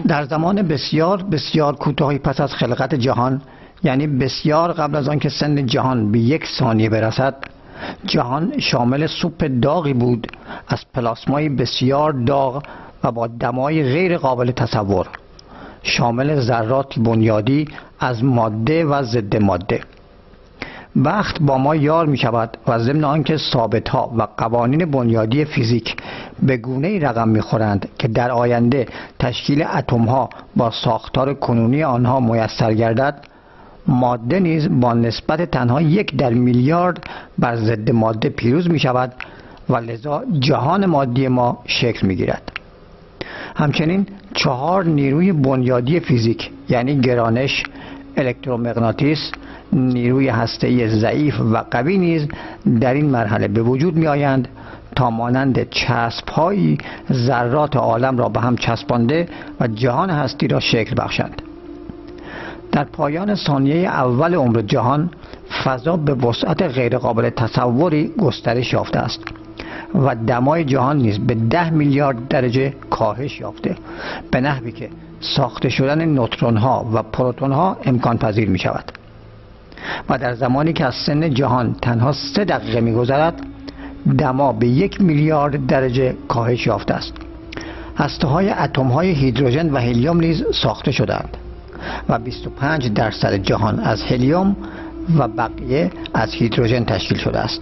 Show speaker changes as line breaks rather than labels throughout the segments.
در زمان بسیار بسیار کوتاهی پس از خلقت جهان، یعنی بسیار قبل از آنکه سن جهان به 1 ثانیه برسد، جهان شامل سوپ داغی بود از پلاسمای بسیار داغ و با دمای غیر قابل تصور، شامل ذرات بنیادی از ماده و ضد ماده. وقت با ما یار می شود و ضمن آنکه ثابت ها و قوانین بنیادی فیزیک به گونه‌ای رقم می خورند که در آینده تشکیل اتم ها با ساختار کنونی آنها میسر گردد، ماده نیز با نسبت تنها 1 در میلیارد بر ضد ماده پیروز می شود و لذا جهان مادی ما شکل می گیرد. همچنین 4 نیروی بنیادی فیزیک، یعنی گرانش، الکترومغناطیس، نیروی هسته‌ای ضعیف و قوی نیز در این مرحله به وجود می آیند تا مانند چسب‌هایی ذرات عالم را به هم چسبانده و جهان هستی را شکل بخشند. در پایان ثانیه اول عمر جهان، فضا به وسعت غیرقابل تصوری گسترش یافته است و دمای جهان نیز به 10 میلیارد درجه کاهش یافته، به نحوی که ساخته شدن نوترون ها و پروتون ها امکان پذیر می شود. و در زمانی که از سن جهان تنها 3 دقیقه می گذرد، دما به 1 میلیارد درجه کاهش یافته است. هسته های اتم های هیدروژن و هلیوم نیز ساخته شدند و 25% جهان از هلیوم و بقیه از هیدروژن تشکیل شده است.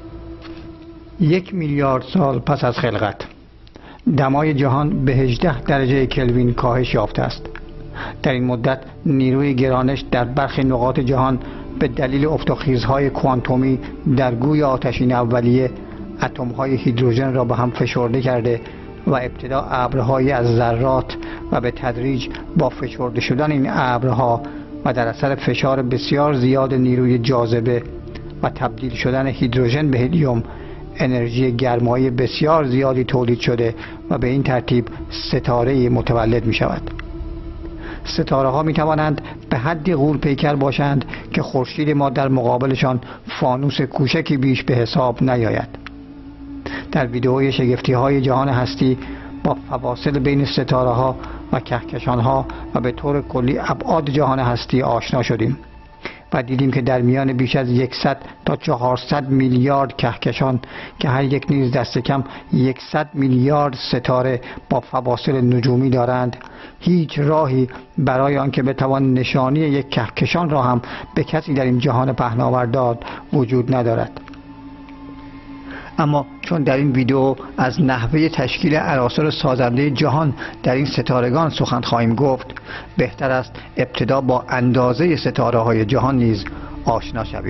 1 میلیارد سال پس از خلقت، دمای جهان به 18 درجه کلوین کاهش یافته است. در این مدت نیروی گرانش در برخی نقاط جهان به دلیل افت و خیزهای کوانتومی در گوی آتشین اولیه اتم‌های هیدروژن را به هم فشرده کرده و ابتدا ابرهایی از ذرات و به تدریج با فشرده شدن این ابرها و در اثر فشار بسیار زیاد نیروی جاذبه و تبدیل شدن هیدروژن به هلیوم، انرژی گرمایی بسیار زیادی تولید شده و به این ترتیب ستاره متولد می شود. ستاره ها می توانند به حدی غول‌پیکر باشند که خورشید ما در مقابلشان فانوس کوچکی بیش به حساب نیاید. در ویدئوی شگفتی های جهان هستی با فواصل بین ستاره ها و کهکشان ها و به طور کلی ابعاد جهان هستی آشنا شدیم و دیدیم که در میان بیش از 100 تا 400 میلیارد کهکشان که هر یک نیز دست کم 100 میلیارد ستاره با فواصل نجومی دارند، هیچ راهی برای آنکه بتوان نشانی یک کهکشان را هم به کسی در این جهان پهناور داد وجود ندارد. اما چون در این ویدیو از نحوه تشکیل عناصر سازنده جهان در این ستارگان سخن خواهیم گفت، بهتر است ابتدا با اندازه ستاره های جهان نیز آشنا شویم.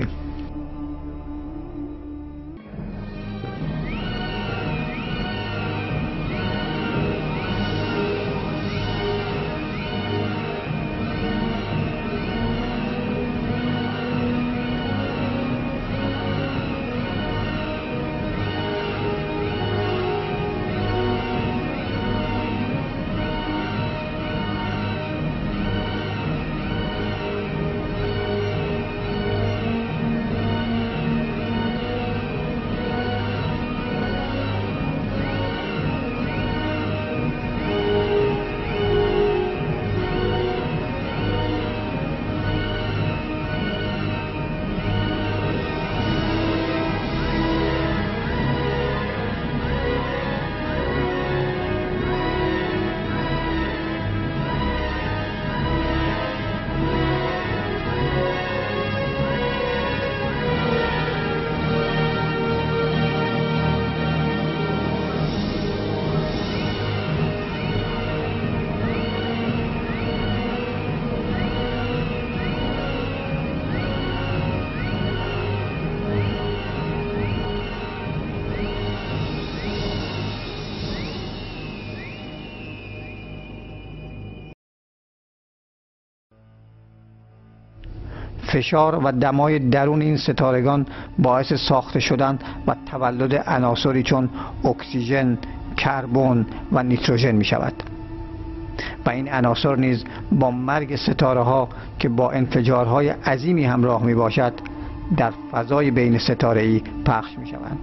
فشار و دمای درون این ستارگان باعث ساخته شدن و تولد عناصری چون اکسیژن، کربن و نیتروژن می شود و این عناصر نیز با مرگ ستاره ها که با انفجارهای عظیمی همراه می باشد در فضای بین ستاره‌ای پخش می شوند.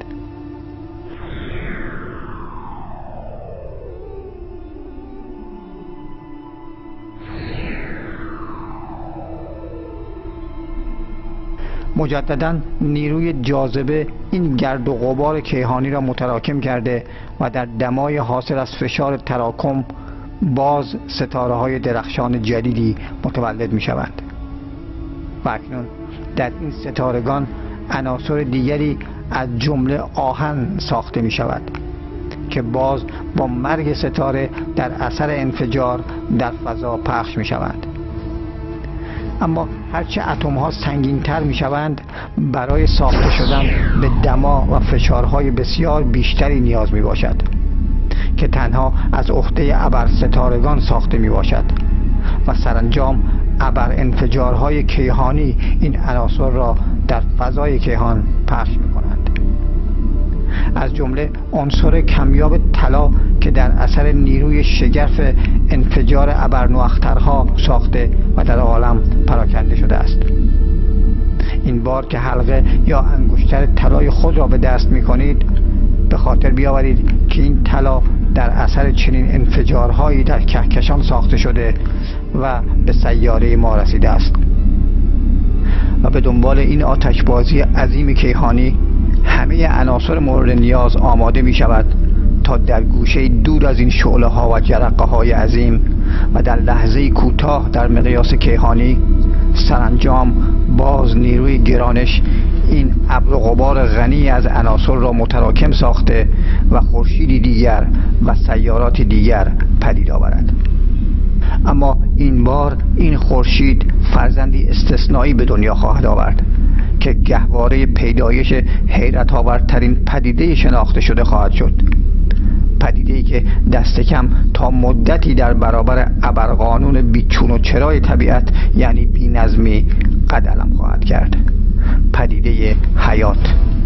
مجددا نیروی جاذبه این گرد و غبار کیهانی را متراکم کرده و در دمای حاصل از فشار تراکم باز ستاره‌های درخشان جدیدی متولد می‌شوند و اکنون در این ستارگان عناصر دیگری از جمله آهن ساخته می‌شود که باز با مرگ ستاره در اثر انفجار در فضا پخش می‌شوند. اما هرچه اتم ها سنگین تر می شوند برای ساخته شدن به دما و فشارهای بسیار بیشتری نیاز می باشد که تنها از عهده ابر ستارگان ساخته می باشد و سرانجام ابر انفجارهای کیهانی این عناصر را در فضای کیهان پخش می کنند. از جمله عنصر کمیاب طلا که در اثر نیروی شگرف انفجار ابرنواخترها ساخته و در عالم پراکنده شده است. این بار که حلقه یا انگشتر طلای خود را به دست می کنید به خاطر بیاورید که این طلا در اثر چنین انفجارهایی در کهکشان ساخته شده و به سیاره ما رسیده است و به دنبال این آتشبازی عظیم کیهانی همه عناصر مورد نیاز آماده می شود تا در گوشه دور از این شعله ها و جرقه های عظیم و در لحظه کوتاه در مقیاس کیهانی سرانجام باز نیروی گرانش این ابر و غبار غنی از عناصر را متراکم ساخته و خورشیدی دیگر و سیاراتی دیگر پدید آورد. اما این بار این خورشید فرزندی استثنایی به دنیا خواهد آورد که گهواره پیدایش حیرت آورترین پدیده شناخته شده خواهد شد. پدیده‌ای که دست کم تا مدتی در برابر ابرقانون بیچون و چرای طبیعت یعنی بی‌نظمی قد علم خواهد کرد. پدیده حیات.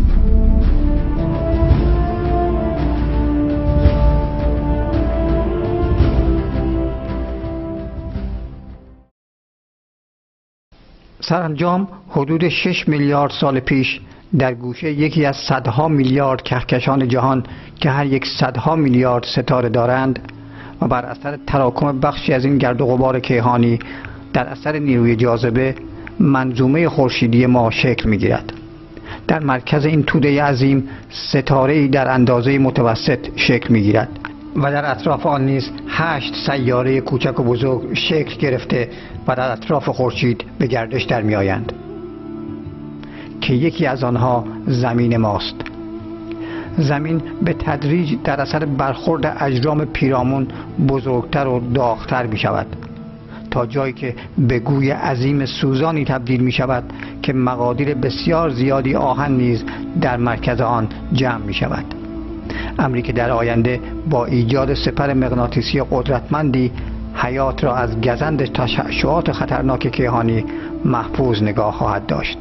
سرانجام حدود 6 میلیارد سال پیش در گوشه یکی از صدها میلیارد کهکشان جهان که هر یک صدها میلیارد ستاره دارند و بر اثر تراکم بخشی از این گرد و غبار کیهانی در اثر نیروی جاذبه منظومه خورشیدی ما شکل می‌گیرد. در مرکز این توده عظیم ستاره‌ای در اندازه متوسط شکل می‌گیرد و در اطراف آن نیز 8 سیاره کوچک و بزرگ شکل گرفته و در اطراف خورشید به گردش در می‌آیند که یکی از آنها زمین ماست. زمین به تدریج در اثر برخورد اجرام پیرامون بزرگتر و داغ‌تر می‌شود تا جایی که به گوی عظیم سوزانی تبدیل می‌شود که مقادیر بسیار زیادی آهن نیز در مرکز آن جمع می‌شود. امری که در آینده با ایجاد سپر مغناطیسی قدرتمندی حیات را از گزند تشعشعات خطرناک کیهانی محفوظ نگاه خواهد داشت.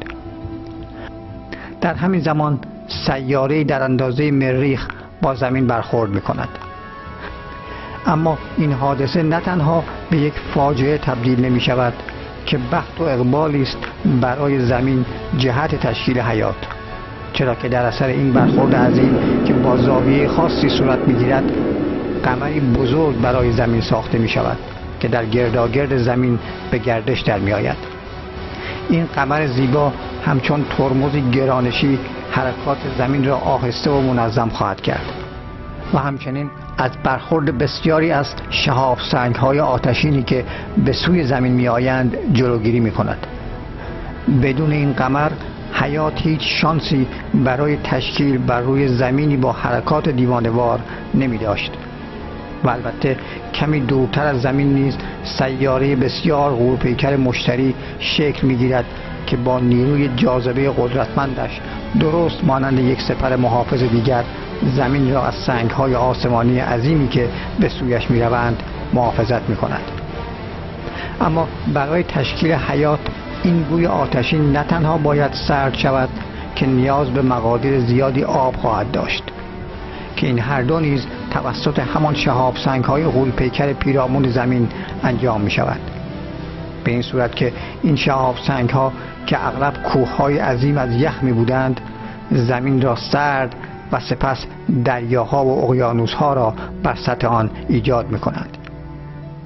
در همین زمان سیاره‌ای در اندازه مریخ با زمین برخورد می‌کند. اما این حادثه نه تنها به یک فاجعه تبدیل نمی‌شود که بخت و اقبالی است برای زمین جهت تشکیل حیات، چرا که در اثر این برخورد عظیم که با زاویه خاصی صورت می‌گیرد قمری بزرگ برای زمین ساخته می‌شود که در گرداگرد زمین به گردش در می‌آید. این قمر زیبا همچون ترمز گرانشی حرکات زمین را آهسته و منظم خواهد کرد و همچنین از برخورد بسیاری از شهاب سنگ‌های آتشینی که به سوی زمین می‌آیند جلوگیری می‌کند. بدون این قمر حیات هیچ شانسی برای تشکیل بر روی زمینی با حرکات دیوانه‌وار نمی داشت و البته کمی دورتر از زمین نیز سیاره بسیار غورپیکر مشتری شکل می گیرد که با نیروی جاذبه قدرتمندش درست مانند یک سپر محافظ دیگر زمین را از سنگ‌های آسمانی عظیمی که به سویش می روند محافظت می کند. اما برای تشکیل حیات این گوی آتشین نه تنها باید سرد شود که نیاز به مقادیر زیادی آب خواهد داشت که این هر دو نیز توسط همان شهاب سنگ‌های غول‌پیکر پیرامون زمین انجام می شود. به این صورت که این شهاب سنگ‌ها که اغلب کوه‌های عظیم از یخ می بودند زمین را سرد و سپس دریاها و اقیانوس‌ها را بر سطح آن ایجاد می کنند.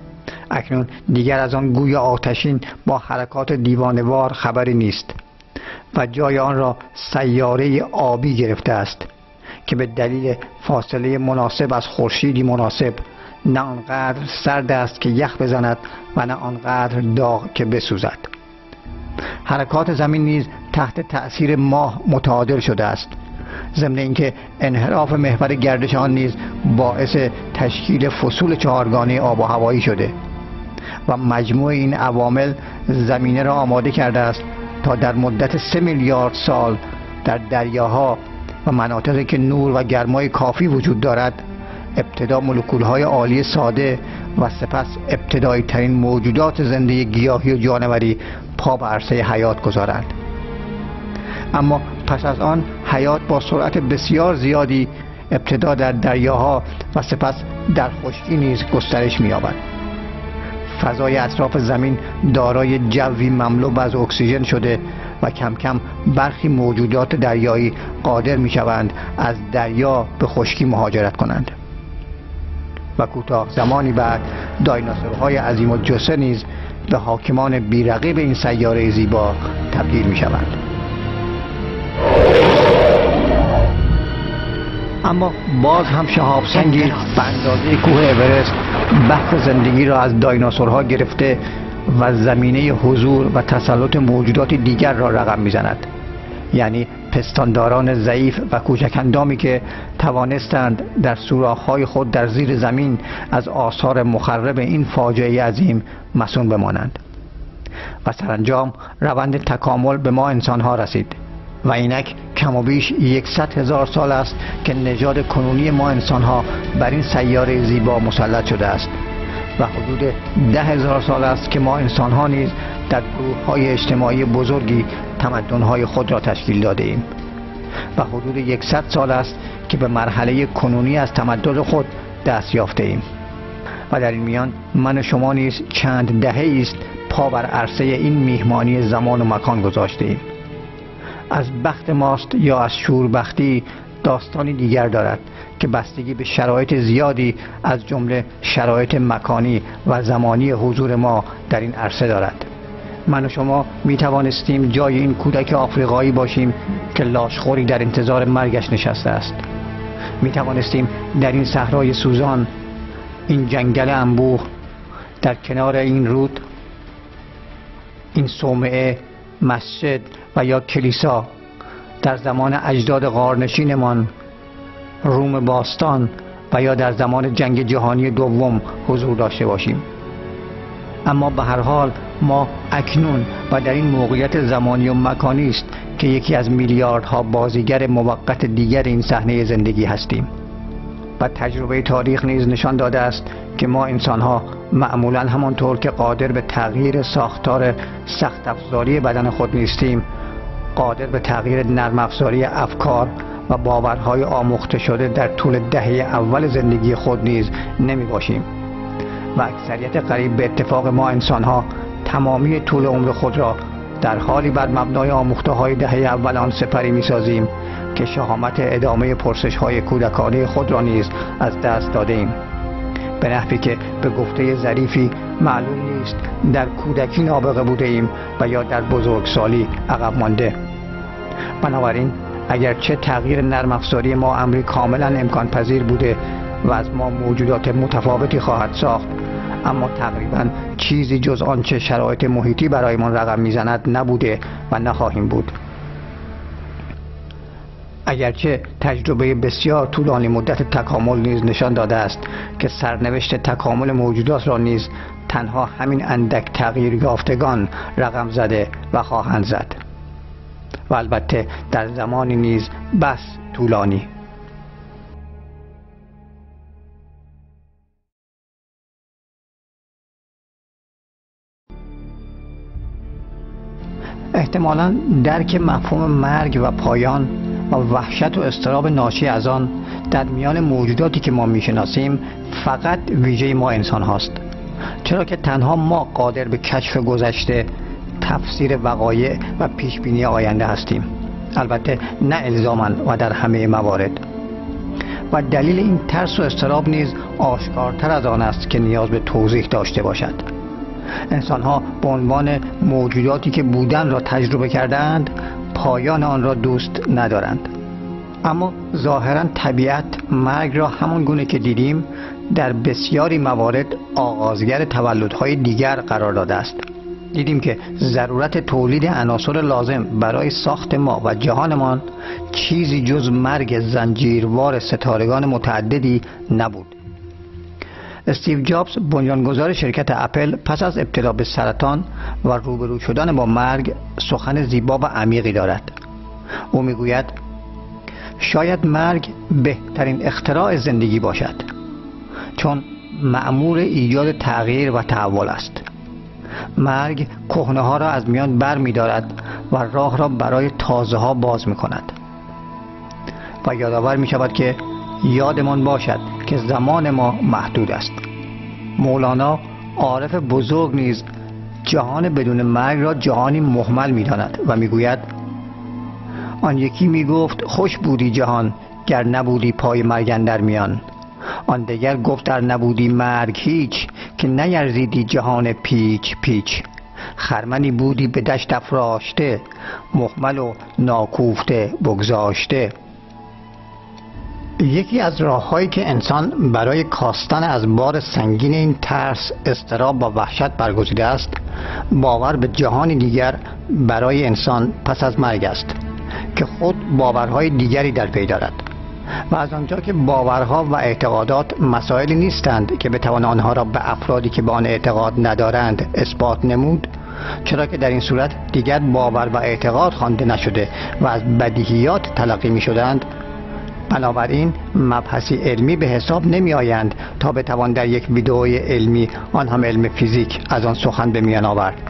اکنون دیگر از آن گوی آتشین با حرکات دیوانه‌وار خبری نیست و جای آن را سیاره آبی گرفته است که به دلیل فاصله مناسب از خورشیدی مناسب نه آنقدر سرد است که یخ بزند و نه آنقدر داغ که بسوزد. حرکات زمین نیز تحت تأثیر ماه متعادل شده است، ضمن اینکه انحراف محور گردش آن نیز باعث تشکیل فصول چهارگانه آب و هوایی شده و مجموع این عوامل زمینه را آماده کرده است تا در مدت 3 میلیارد سال در دریاها و مناطقی که نور و گرمای کافی وجود دارد ابتدا مولکول‌های عالی ساده و سپس ابتدایی ترین موجودات زنده گیاهی و جانوری پا به عرصه حیات گذارند. اما پس از آن حیات با سرعت بسیار زیادی ابتدا در دریاها و سپس در خشکی نیز گسترش می‌یابد. فضای اطراف زمین دارای جوی مملو از اکسیژن شده و کم کم برخی موجودات دریایی قادر می‌شوند از دریا به خشکی مهاجرت کنند و کوتاه زمانی بعد دایناسورهای عظیم الجثه نیز به حاکمان بی‌رقیب این سیاره زیبا تبدیل می‌شوند. اما باز هم شهاب سنگی به اندازه کوه اورست بحث زندگی را از دایناسورها گرفته و زمینه حضور و تسلط موجودات دیگر را رقم میزند، یعنی پستانداران ضعیف و کوچک اندامی که توانستند در سوراخ‌های خود در زیر زمین از آثار مخرب این فاجعه عظیم مصون بمانند و سرانجام روند تکامل به ما انسان‌ها رسید و اینک کم و بیش 100,000 سال است که نژاد کنونی ما انسان‌ها بر این سیاره زیبا مسلط شده است و حدود 10,000 سال است که ما انسان‌ها نیز در گروه‌های اجتماعی بزرگی تمدن‌های خود را تشکیل داده ایم و حدود 100 سال است که به مرحله کنونی از تمدن خود دست یافته ایم و در این میان من و شما نیز چند دهه است پا بر عرصه این میهمانی زمان و مکان گذاشته ایم. از بخت ماست یا از شوربختی داستانی دیگر دارد که بستگی به شرایط زیادی از جمله شرایط مکانی و زمانی حضور ما در این عرصه دارد. من و شما می توانستیم جای این کودک آفریقایی باشیم که لاشخوری در انتظار مرگش نشسته است. می توانستیم در این صحرای سوزان، این جنگل انبوه، در کنار این رود، این صومعه، مسجد و یا کلیسا در زمان اجداد غارنشینمان، روم باستان و یا در زمان جنگ جهانی دوم حضور داشته باشیم. اما به هر حال ما اکنون و در این موقعیت زمانی و مکانی است که یکی از میلیاردها بازیگر موقت دیگر این صحنه زندگی هستیم و تجربه تاریخ نیز نشان داده است که ما انسان‌ها معمولاً همانطور که قادر به تغییر ساختار سخت افزاری بدن خود نیستیم، قادر به تغییر نرم افزاری افکار و باورهای آموخته شده در طول دهه اول زندگی خود نیز نمی باشیم و اکثریت قریب به اتفاق ما انسان‌ها تمامی طول عمر خود را در حالی بر مبنای آموخته‌های دهه اول آن سپری می‌سازیم که شهامت ادامه پرسش‌های کودکانه خود را نیز از دست داده ایم، به نحوی که به گفته ظریفی معلوم نیست در کودکی نابغه بوده ایم و یا در بزرگسالی عقب مانده. بنابراین اگرچه تغییر نرم افزاری ما امری کاملا امکان پذیر بوده و از ما موجودات متفاوتی خواهد ساخت، اما تقریبا چیزی جز آنچه شرایط محیطی برایمان رقم میزند نبوده و نخواهیم بود. اگرچه تجربه بسیار طولانی مدت تکامل نیز نشان داده است که سرنوشت تکامل موجودات را نیز تنها همین اندک تغییر یافتگان رقم زده و خواهند زد و البته در زمانی نیز بس طولانی. احتمالاً درک مفهوم مرگ و پایان و وحشت و اضطراب ناشی از آن در میان موجوداتی که ما میشناسیم فقط ویژه ما انسان هاست، چرا که تنها ما قادر به کشف گذشته، تفسیر وقایع و پیشبینی آینده هستیم، البته نه الزاماً و در همه موارد. و دلیل این ترس و اضطراب نیز آشکارتر از آن است که نیاز به توضیح داشته باشد. انسان‌ها به عنوان موجوداتی که بودن را تجربه کردند پایان آن را دوست ندارند. اما ظاهرا طبیعت مرگ را همان گونه که دیدیم در بسیاری موارد آغازگر تولدهای دیگر قرار داده است. دیدیم که ضرورت تولید عناصر لازم برای ساخت ما و جهانمان چیزی جز مرگ زنجیروار ستارگان متعددی نبود. استیو جابز بنیانگذار شرکت اپل پس از ابتلا به سرطان و روبرو شدن با مرگ سخن زیبا و عمیقی دارد. او میگوید شاید مرگ بهترین اختراع زندگی باشد، چون مأمور ایجاد تغییر و تحول است. مرگ کهنه ها را از میان بر می دارد و راه را برای تازه ها باز می کند و یادآور می شود که یادمان باشد که زمان ما محدود است. مولانا عارف بزرگ نیز جهان بدون مرگ را جهانی مهمل می داند و می گوید آن یکی می گفت خوش بودی جهان گر نبودی پای مرگ اندر میان. آن دگر گفت در نبودی مرگ هیچ که نیرزیدی جهان پیچ پیچ. خرمنی بودی به دشت افراشته مهمل و ناکوفته بگذاشته. یکی از راه‌هایی که انسان برای کاستن از بار سنگین این ترس، اضطراب و وحشت برگزیده است، باور به جهانی دیگر برای انسان پس از مرگ است که خود باورهای دیگری در پی دارد. و از آنجا که باورها و اعتقادات مسائلی نیستند که بتوان آنها را به افرادی که به آن اعتقاد ندارند اثبات نمود، چرا که در این صورت دیگر باور و اعتقاد خوانده نشده و از بدیهیات تلقی می شدند، بنابراین مبحثی علمی به حساب نمی آیند تا بتوان در یک ویدئوی علمی، آن هم علم فیزیک، از آن سخن به میان آورد.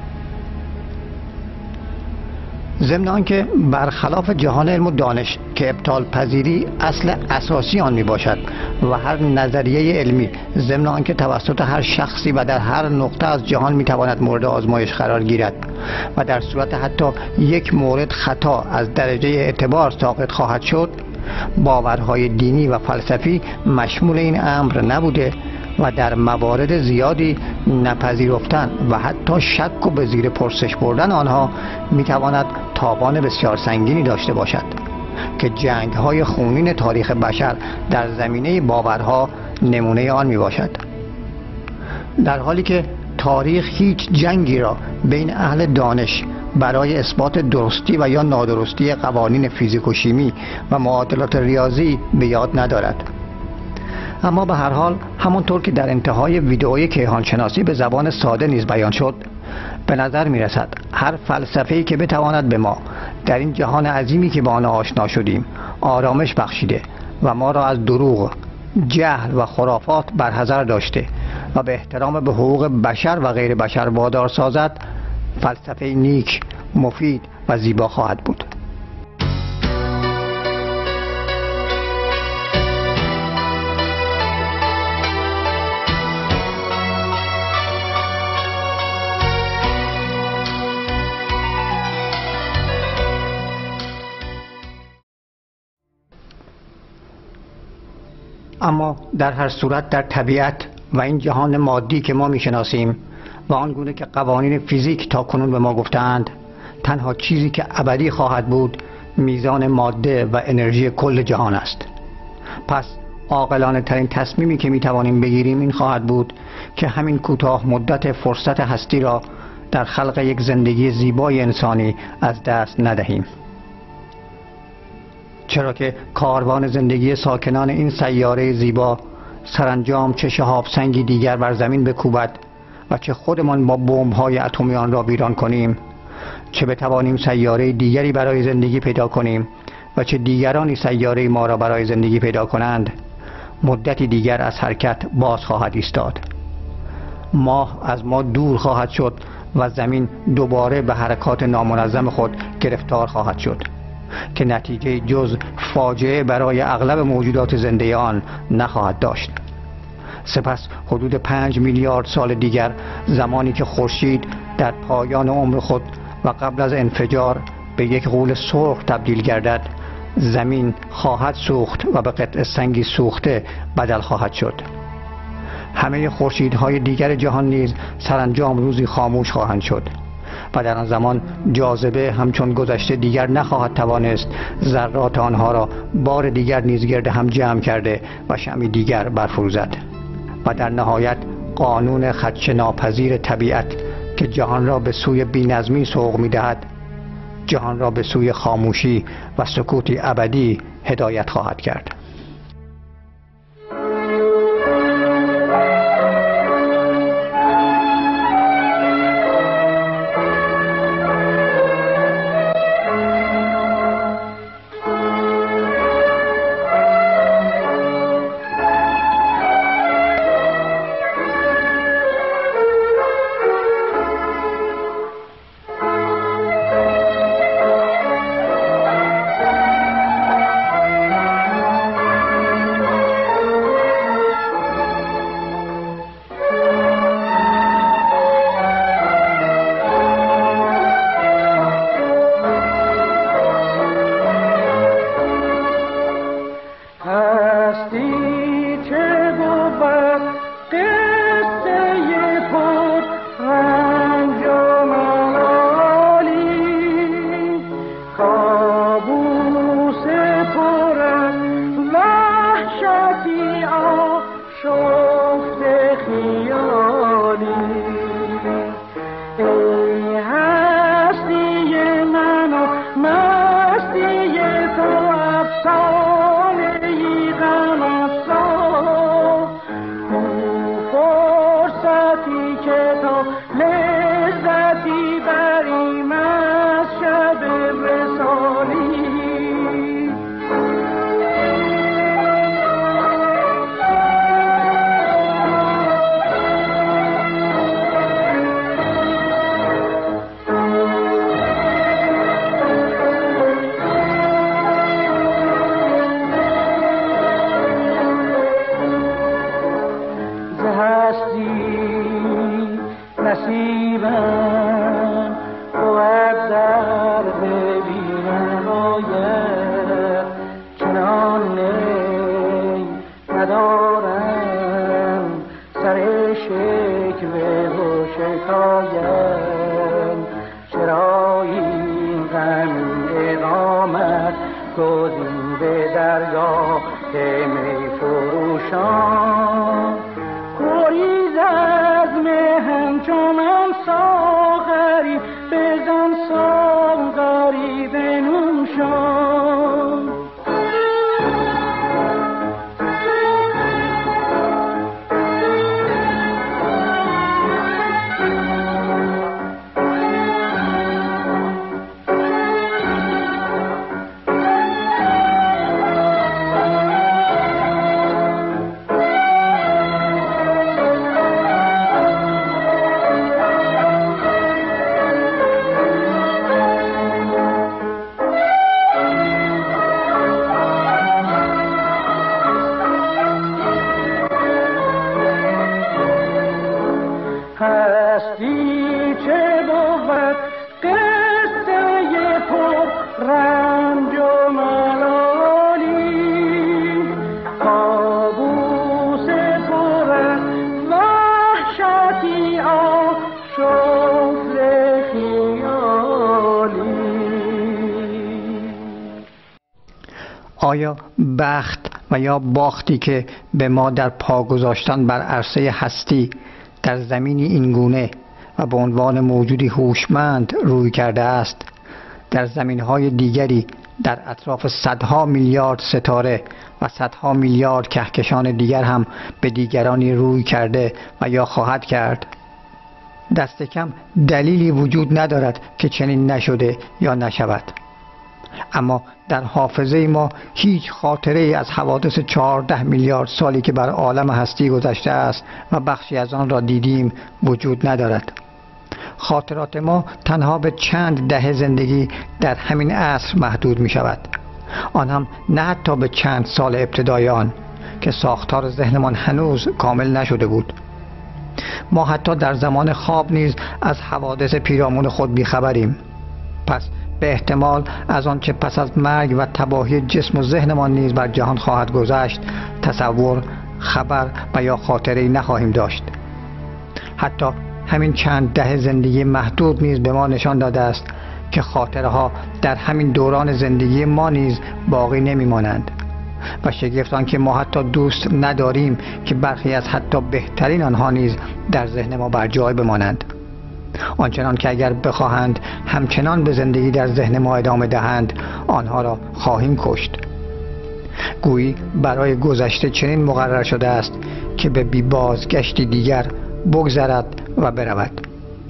ضمن آنکه برخلاف جهان علم و دانش که ابطال پذیری اصل اساسی آن می باشد و هر نظریه علمی ضمن آنکه توسط هر شخصی و در هر نقطه از جهان می تواند مورد آزمایش قرار گیرد و در صورت حتی یک مورد خطا از درجه اعتبار ساقط خواهد شد، باورهای دینی و فلسفی مشمول این امر نبوده و در موارد زیادی نپذیرفتن و حتی شک و به زیر پرسش بردن آنها میتواند تاوان بسیار سنگینی داشته باشد که جنگ‌های خونین تاریخ بشر در زمینه باورها نمونه آن میباشد. در حالی که تاریخ هیچ جنگی را بین اهل دانش برای اثبات درستی و یا نادرستی قوانین فیزیک و شیمی و معادلات ریاضی به یاد ندارد. اما به هر حال همانطور که در انتهای ویدئوی کیهانشناسی به زبان ساده نیز بیان شد، به نظر می رسد هر فلسفه‌ای که بتواند به ما در این جهان عظیمی که با آن آشنا شدیم آرامش بخشیده و ما را از دروغ، جهل و خرافات برحذر داشته و به احترام به حقوق بشر و غیر بشر وادار سازد، فلسفه نیک، مفید و زیبا خواهد بود. اما در هر صورت در طبیعت و این جهان مادی که ما میشناسیم و آنگونه که قوانین فیزیک تا کنون به ما گفتند، تنها چیزی که ابدی خواهد بود میزان ماده و انرژی کل جهان است. پس عاقلانه ترین تصمیمی که میتوانیم بگیریم این خواهد بود که همین کوتاه مدت فرصت هستی را در خلق یک زندگی زیبای انسانی از دست ندهیم، چرا که کاروان زندگی ساکنان این سیاره زیبا سرانجام چه شهاب سنگی دیگر بر زمین بکوبد و چه خودمان با بمب‌های اتمی آن را ویران کنیم، چه بتوانیم سیاره دیگری برای زندگی پیدا کنیم و چه دیگرانی سیاره ما را برای زندگی پیدا کنند، مدتی دیگر از حرکت باز خواهد ایستاد. ماه از ما دور خواهد شد و زمین دوباره به حرکات نامنظم خود گرفتار خواهد شد که نتیجه جز فاجعه برای اغلب موجودات زنده آن نخواهد داشت. سپس حدود 5 میلیارد سال دیگر، زمانی که خورشید در پایان عمر خود و قبل از انفجار به یک غول سرخ تبدیل گردد، زمین خواهد سوخت و به قطع سنگی سوخته بدل خواهد شد. همه خورشیدهای دیگر جهان نیز سرانجام روزی خاموش خواهند شد و در آن زمان جاذبه همچون گذشته دیگر نخواهد توانست ذرات آنها را بار دیگر نیز گرد هم جمع کرده و شمعی دیگر برفروزد. و در نهایت قانون خدشه ناپذیر طبیعت که جهان را به سوی بی‌نظمی سوق می‌دهد، جهان را به سوی خاموشی و سکوتی ابدی هدایت خواهد کرد. آیا بخت و یا باختی که به ما در پا گذاشتن بر عرصه هستی در زمینی اینگونه و به عنوان موجودی هوشمند روی کرده است، در زمینهای دیگری در اطراف صدها میلیارد ستاره و صدها میلیارد کهکشان دیگر هم به دیگرانی روی کرده و یا خواهد کرد؟ دست کم دلیلی وجود ندارد که چنین نشده یا نشود. اما در حافظه ما هیچ خاطره ای از حوادث 14 میلیارد سالی که بر عالم هستی گذشته است و بخشی از آن را دیدیم وجود ندارد. خاطرات ما تنها به چند دهه زندگی در همین عصر محدود می شود، آن هم نه حتی به چند سال ابتدای آن که ساختار ذهنمان هنوز کامل نشده بود. ما حتی در زمان خواب نیز از حوادث پیرامون خود بیخبریم. پس به احتمال از آن چه پس از مرگ و تباهی جسم و ذهنمان نیز بر جهان خواهد گذشت تصور، خبر و یا خاطره‌ای نخواهیم داشت. حتی همین چند دهه زندگی محدود نیز به ما نشان داده است که خاطره ها در همین دوران زندگی ما نیز باقی نمیمانند و شگفت آن که ما حتی دوست نداریم که برخی از حتی بهترین آنها نیز در ذهن ما بر جای بمانند، آنچنان که اگر بخواهند همچنان به زندگی در ذهن ما ادامه دهند آنها را خواهیم کشت. گویی برای گذشته چنین مقرر شده است که به بی بازگشتی دیگر بگذرد و برود.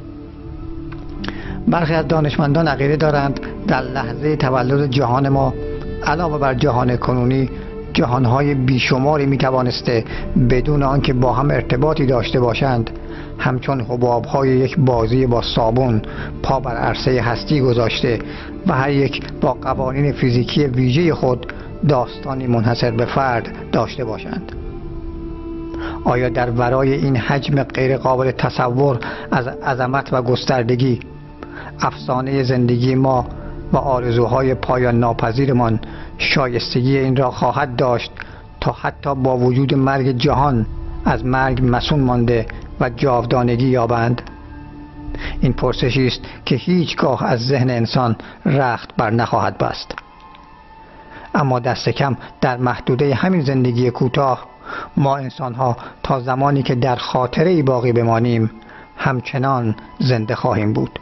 برخی از دانشمندان عقیده دارند در لحظه تولد جهان ما علاوه بر جهان کنونی جهانهای بیشماری میتوانسته بدون آنکه با هم ارتباطی داشته باشند همچون حبابهای یک بازی با صابون پا بر عرصه هستی گذاشته و هر یک با قوانین فیزیکی ویژه خود داستانی منحصر به فرد داشته باشند. آیا در ورای این حجم غیر قابل تصور از عظمت و گستردگی افسانه زندگی ما و آرزوهای پایان ناپذیرمان شایستگی این را خواهد داشت تا حتی با وجود مرگ جهان از مرگ مصون مانده و جاودانگی یابند؟ این پرسشی است که هیچگاه از ذهن انسان رخت بر نخواهد بست. اما دست کم در محدوده همین زندگی کوتاه ما انسان‌ها تا زمانی که در خاطره‌ای باقی بمانیم همچنان زنده خواهیم بود.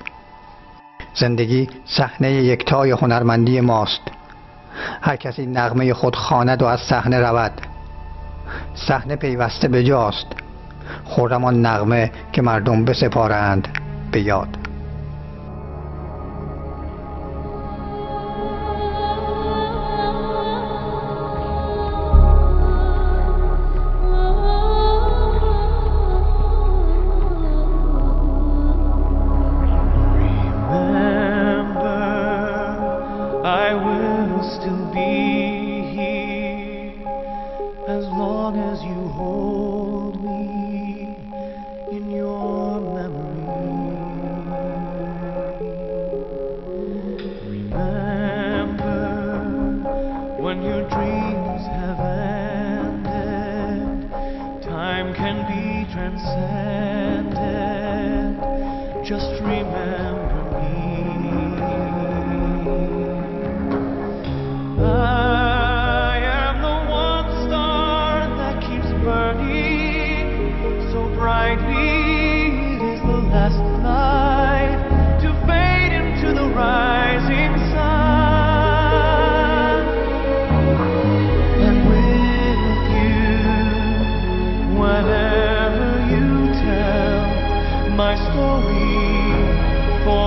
زندگی صحنه یکتای هنرمندی ماست. هر کسی نغمه خود خواند و از صحنه رود. صحنه پیوسته به جاست، خرم آن نغمه که مردم بسپارند به یاد.
My story for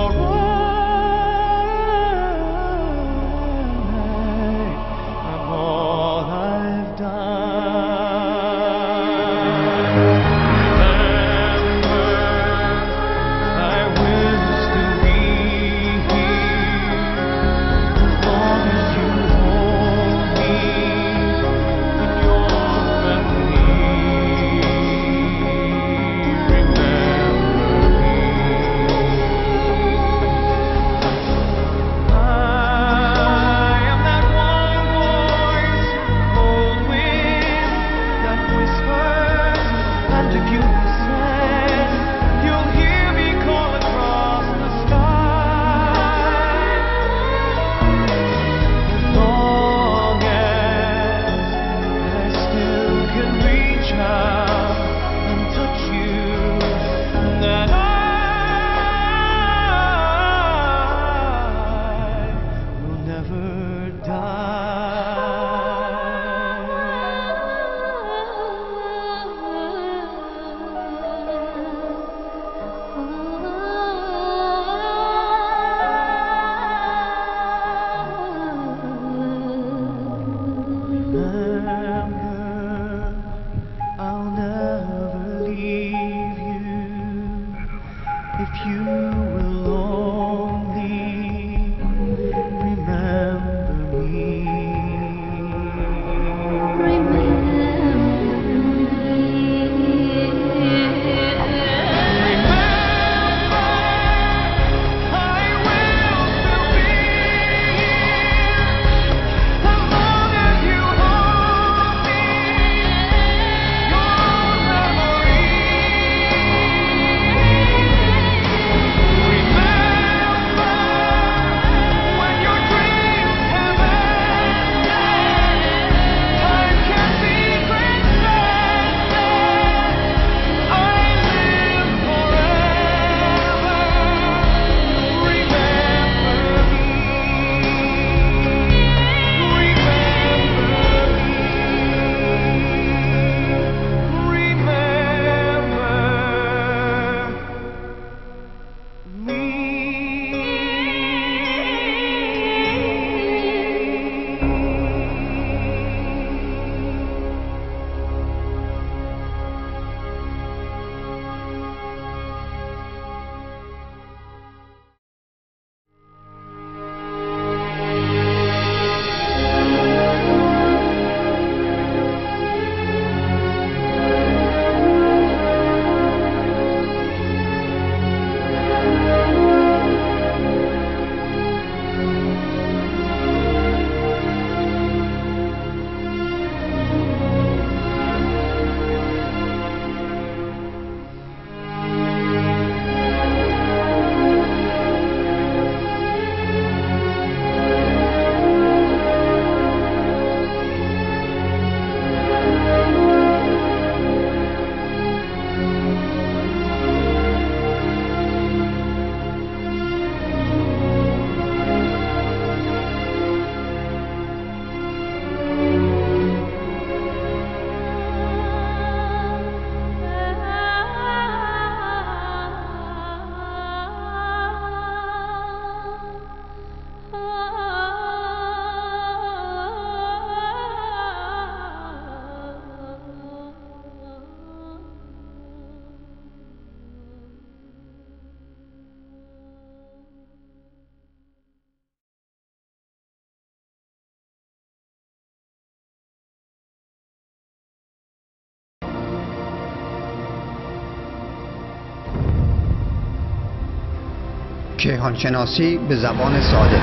کیهانشناسی به زبان ساده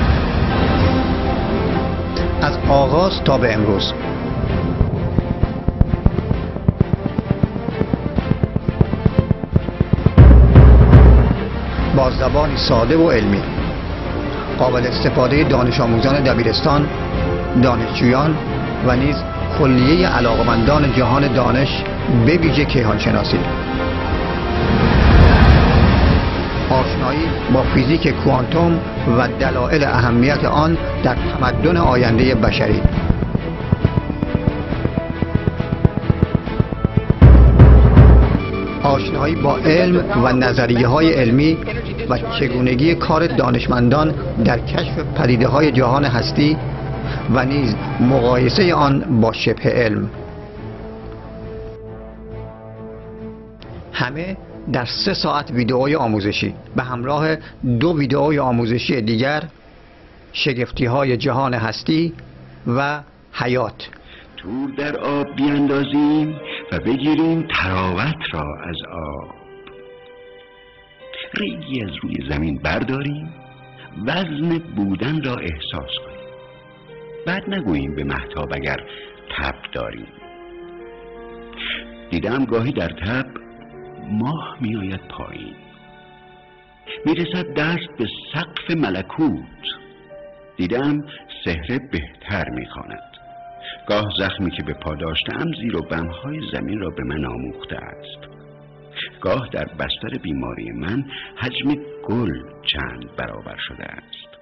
از آغاز تا به امروز. با زبانی ساده و علمی، قابل استفاده دانش آموزان دبیرستان، دانشجویان و نیز کلیه علاقمندان جهان دانش به ویژه کیهانشناسی. آشنایی با فیزیک کوانتوم و دلایل اهمیت آن در تمدن آینده بشری. آشنایی با علم و نظریه‌های علمی و چگونگی کار دانشمندان در کشف پدیده‌های جهان هستی و نیز مقایسه آن با شبه علم. همه در 3 ساعت ویدئوی آموزشی به همراه 2 ویدئوی آموزشی دیگر، شگفتی‌های جهان هستی و حیات.
تور در آب بیاندازیم و بگیریم تراوت را از آب. ریگی از روی زمین برداریم، وزن بودن را احساس کنیم. بعد نگوییم به مهتاب اگر تب داریم. دیدم گاهی در تب ماه می آید پایین، می رسد دست به سقف ملکوت. دیدم سحر بهتر می خواند. گاه زخمی که به پا داشتم زیر و بمهای زمین را به من آموخته است. گاه در بستر بیماری من حجم گل چند برابر شده است.